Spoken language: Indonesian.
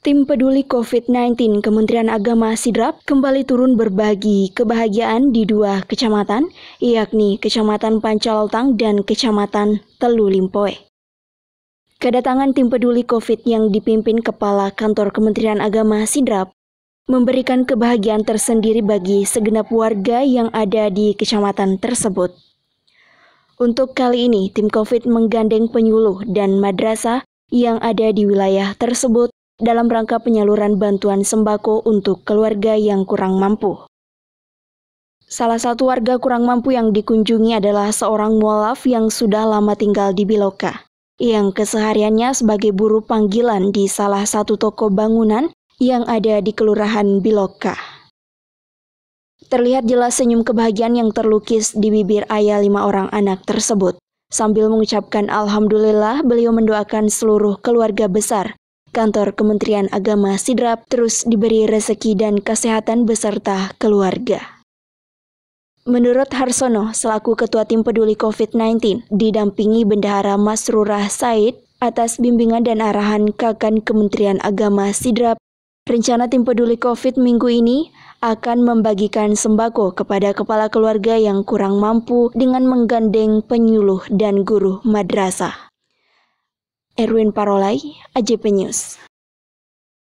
Tim peduli COVID-19 Kementerian Agama Sidrap kembali turun berbagi kebahagiaan di dua kecamatan, yakni Kecamatan Pancalotang dan Kecamatan Telu Limpoe. Kedatangan tim peduli COVID yang dipimpin Kepala Kantor Kementerian Agama Sidrap memberikan kebahagiaan tersendiri bagi segenap warga yang ada di kecamatan tersebut. Untuk kali ini, tim COVID menggandeng penyuluh dan madrasah yang ada di wilayah tersebut dalam rangka penyaluran bantuan sembako untuk keluarga yang kurang mampu. Salah satu warga kurang mampu yang dikunjungi adalah seorang mualaf yang sudah lama tinggal di Biloka, yang kesehariannya sebagai buruh panggilan di salah satu toko bangunan yang ada di Kelurahan Biloka. Terlihat jelas senyum kebahagiaan yang terlukis di bibir ayah 5 orang anak tersebut. Sambil mengucapkan Alhamdulillah, beliau mendoakan seluruh keluarga besar Kantor Kementerian Agama Sidrap terus diberi rezeki dan kesehatan beserta keluarga. Menurut Harsono, selaku Ketua Tim Peduli COVID-19, didampingi Bendahara Masrurah Said atas bimbingan dan arahan Kakan Kementerian Agama Sidrap, rencana Tim Peduli COVID minggu ini akan membagikan sembako kepada kepala keluarga yang kurang mampu dengan menggandeng penyuluh dan guru madrasah. Erwin Parolai, AJP News.